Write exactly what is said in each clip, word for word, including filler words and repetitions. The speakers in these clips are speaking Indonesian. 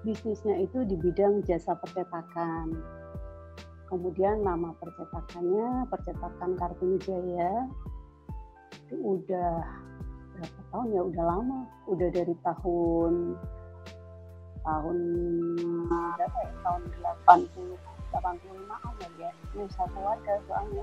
bisnisnya itu di bidang jasa percetakan. Kemudian nama percetakannya Percetakan Kartini Jaya. Itu udah berapa tahun ya? Udah lama. Udah dari tahun tahun berapa ya? Tahun delapan puluh delapan puluh lima an ya. Ini usaha keluarga soalnya.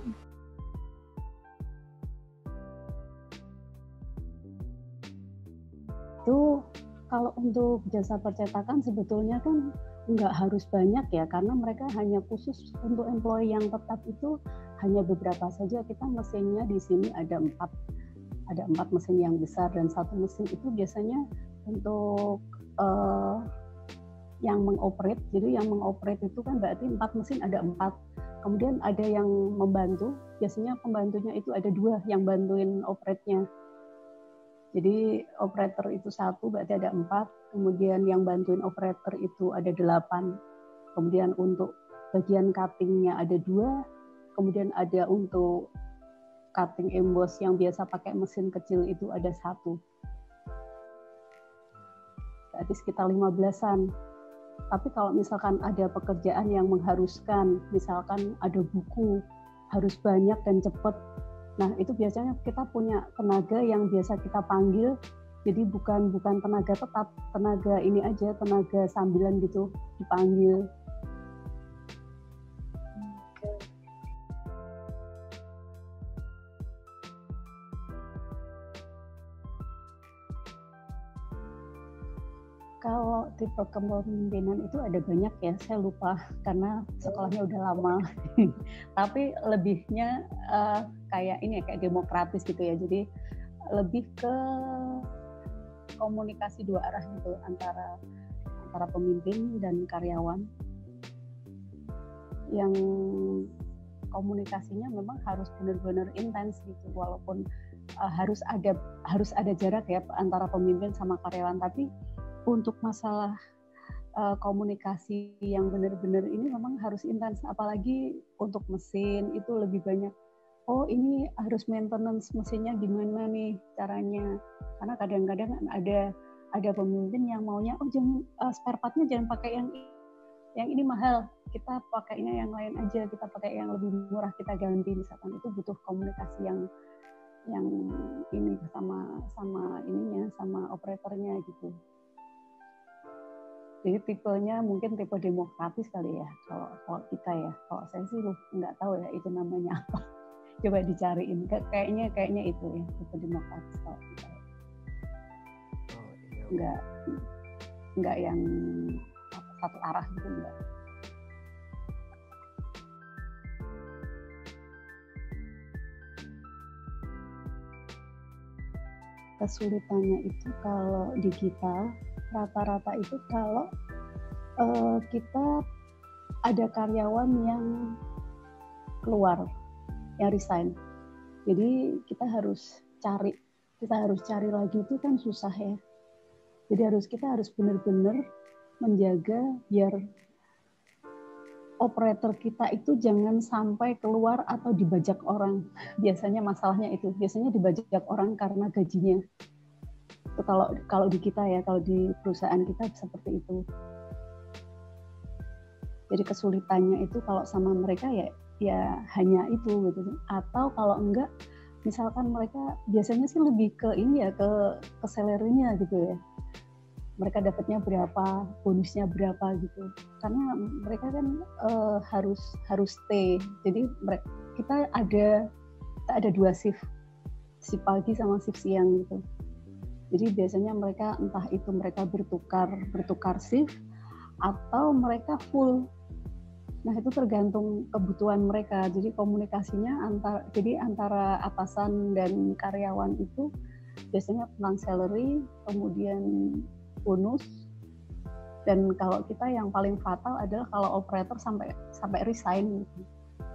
Itu kalau untuk jasa percetakan sebetulnya kan nggak harus banyak ya, karena mereka hanya khusus untuk employee yang tetap itu hanya beberapa saja. Kita mesinnya di sini ada empat, ada empat mesin yang besar dan satu mesin itu biasanya untuk uh, yang mengoperate. Jadi yang mengoperate itu kan berarti empat mesin ada empat. Kemudian ada yang membantu, biasanya pembantunya itu ada dua yang bantuin operate-nya. Jadi operator itu satu, berarti ada empat. Kemudian yang bantuin operator itu ada delapan. Kemudian untuk bagian cuttingnya ada dua. Kemudian ada untuk cutting emboss yang biasa pakai mesin kecil itu ada satu. Berarti sekitar lima belasan. Tapi kalau misalkan ada pekerjaan yang mengharuskan, misalkan ada buku, harus banyak dan cepat. Nah, itu biasanya kita punya tenaga yang biasa kita panggil, jadi bukan bukan tenaga tetap, tenaga ini aja, tenaga sambilan gitu dipanggil. Kalau tipe kepemimpinan itu ada banyak ya, saya lupa karena sekolahnya udah lama. Tapi lebihnya uh, kayak ini ya, kayak demokratis gitu ya. Jadi lebih ke komunikasi dua arah gitu antara antara pemimpin dan karyawan. Yang komunikasinya memang harus benar-benar intens gitu, walaupun uh, harus ada harus ada jarak ya antara pemimpin sama karyawan, tapi untuk masalah uh, komunikasi yang benar-benar ini memang harus intens, apalagi untuk mesin itu lebih banyak. Oh, ini harus maintenance mesinnya gimana nih caranya? Karena kadang-kadang ada ada pemimpin yang maunya oh jangan uh, spare part-nya jangan pakai yang yang ini mahal, kita pakainya yang lain aja, kita pakai yang lebih murah, kita ganti misalkan. Itu butuh komunikasi yang yang ini sama sama ininya sama operatornya gitu. Jadi tipenya mungkin tipe demokratis kali ya kalau, kalau kita ya. Kalau saya sih nggak tahu ya itu namanya apa. Coba dicariin. Kayaknya kayaknya itu ya tipe demokratis kalau kita. Oh, iya. Nggak nggak yang satu arah gitu enggak. Kesulitannya itu kalau di kita rata-rata itu kalau uh, kita ada karyawan yang keluar, yang resign. Jadi kita harus cari, kita harus cari lagi itu kan susah ya. Jadi harus kita harus benar-benar menjaga biar operator kita itu jangan sampai keluar atau dibajak orang. Biasanya masalahnya itu, biasanya dibajak orang karena gajinya. Itu kalau kalau di kita ya, kalau di perusahaan kita seperti itu. Jadi kesulitannya itu kalau sama mereka ya ya hanya itu gitu. Atau kalau enggak, misalkan mereka biasanya sih lebih ke ini ya, ke ke salary-nya gitu ya. Mereka dapatnya berapa, bonusnya berapa gitu. Karena mereka kan uh, harus harus stay. Jadi mereka, kita ada kita ada dua shift, shift pagi sama shift siang gitu. Jadi biasanya mereka entah itu mereka bertukar bertukar shift atau mereka full. Nah itu tergantung kebutuhan mereka. Jadi komunikasinya antara jadi antara atasan dan karyawan itu biasanya tentang salary, kemudian bonus, dan kalau kita yang paling fatal adalah kalau operator sampai sampai resign gitu.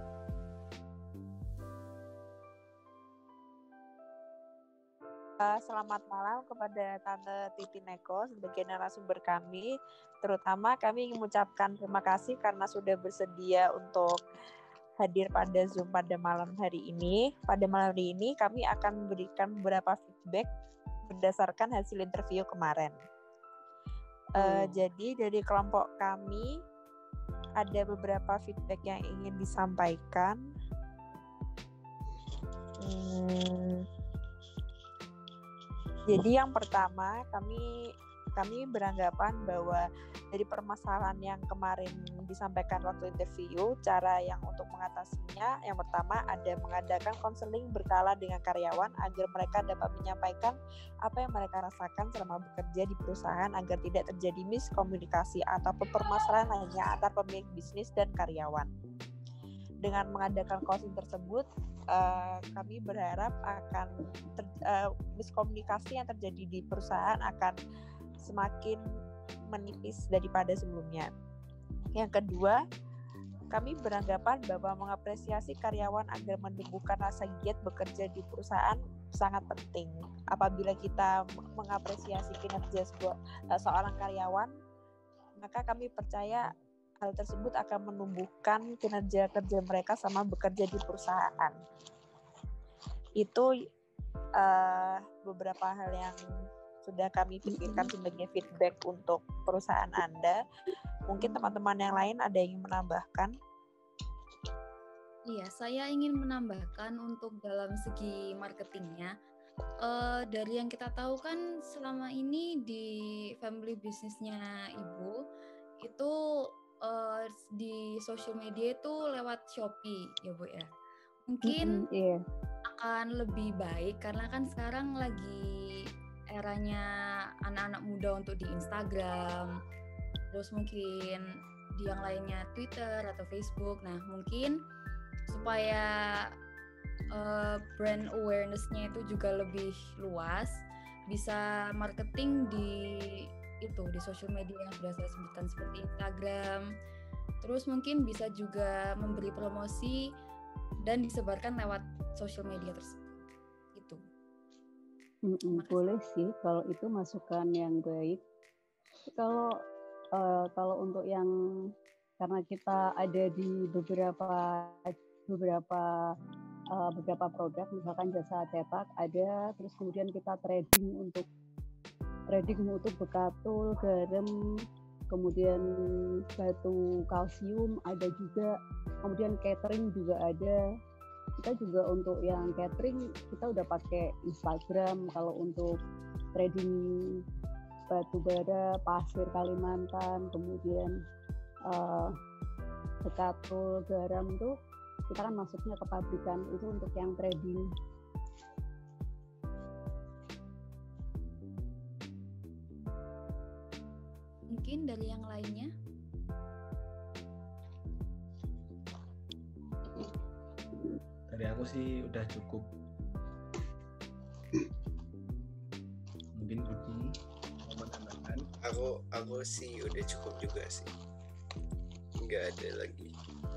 Selamat malam kepada Tante Titi Neko sebagai narasumber kami. Terutama kami ingin mengucapkan terima kasih karena sudah bersedia untuk hadir pada Zoom pada malam hari ini. Pada malam hari ini kami akan memberikan beberapa feedback berdasarkan hasil interview kemarin. Uh, jadi dari kelompok kami ada beberapa feedback yang ingin disampaikan. Hmm, jadi yang pertama kami kami beranggapan bahwa dari permasalahan yang kemarin disampaikan waktu interview, cara yang untuk mengatasinya, yang pertama ada mengadakan konseling berkala dengan karyawan agar mereka dapat menyampaikan apa yang mereka rasakan selama bekerja di perusahaan agar tidak terjadi miskomunikasi atau permasalahan lainnya antar pemilik bisnis dan karyawan. Dengan mengadakan coaching tersebut, uh, kami berharap akan ter- uh, miskomunikasi yang terjadi di perusahaan akan semakin menipis daripada sebelumnya. Yang kedua, kami beranggapan bahwa mengapresiasi karyawan agar menumbuhkan rasa giat bekerja di perusahaan sangat penting. Apabila kita mengapresiasi kinerja sebuah, seorang karyawan, maka kami percaya hal tersebut akan menumbuhkan kinerja kerja mereka sama bekerja di perusahaan. Itu uh, beberapa hal yang sudah kami pikirkan sebagai feedback untuk perusahaan Anda. Mungkin teman-teman yang lain ada yang ingin menambahkan? Iya, saya ingin menambahkan untuk dalam segi marketingnya. Uh, dari yang kita tahu kan selama ini di family bisnisnya Ibu, itu uh, di social media itu lewat Shopee ya Bu ya. Mungkin mm-hmm, yeah. akan lebih baik karena kan sekarang lagi eranya anak-anak muda untuk di Instagram, terus mungkin di yang lainnya Twitter atau Facebook. Nah mungkin supaya uh, brand awareness-nya itu juga lebih luas, bisa marketing di itu di social media yang sudah saya sebutkan seperti Instagram. Terus mungkin bisa juga memberi promosi dan disebarkan lewat social media tersebut. Gitu. Mm-mm, boleh sih kalau itu masukan yang baik. Kalau uh, kalau untuk yang karena kita ada di beberapa beberapa uh, beberapa produk, misalkan jasa cetak ada, terus kemudian kita trading untuk trading untuk bekatul, garam, kemudian batu kalsium ada juga, kemudian catering juga ada. Kita juga untuk yang catering kita udah pakai Instagram. Kalau untuk trading batu bara, pasir Kalimantan, kemudian uh, bekatul, garam tuh kita kan masuknya ke pabrikan itu untuk yang trading. Mungkin dari yang lainnya? Dari aku sih udah cukup. Mungkin Budi mau menambahkan? Aku aku sih udah cukup juga sih. Nggak ada lagi.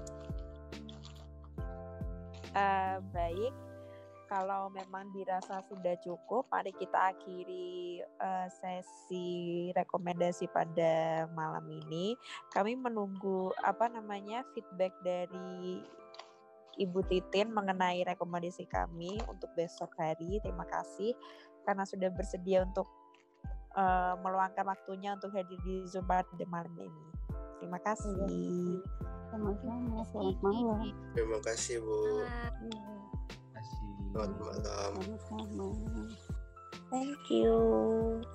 Uh, baik, kalau memang dirasa sudah cukup, mari kita akhiri uh, sesi rekomendasi pada malam ini. Kami menunggu apa namanya feedback dari Ibu Titin mengenai rekomendasi kami untuk besok hari. Terima kasih karena sudah bersedia untuk uh, meluangkan waktunya untuk hadir di Zoom pada malam ini. Terima kasih. Sama-sama, selamat malam. Terima kasih Bu. Terima kasih. Selamat malam. Sama-sama. Thank you.